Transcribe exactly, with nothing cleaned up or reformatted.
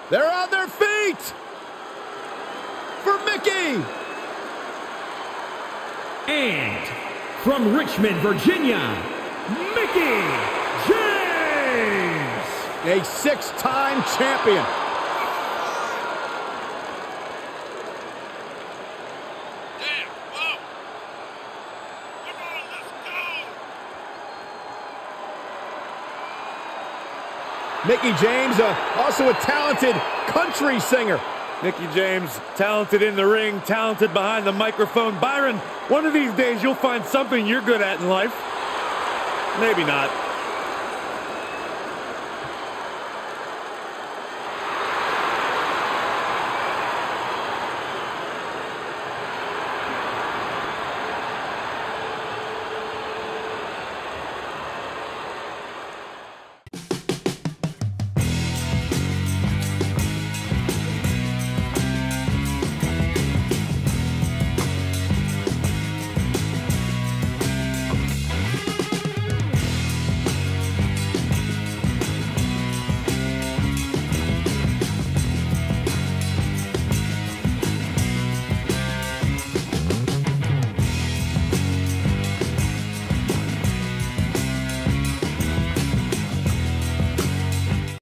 They're on their feet for Mickie. And from Richmond, Virginia, Mickie James. A six-time champion. Damn, whoa. Come on, let's go. Mickie James, uh, also a talented country singer. Mickie James, talented in the ring, talented behind the microphone. Byron, one of these days you'll find something you're good at in life. Maybe not.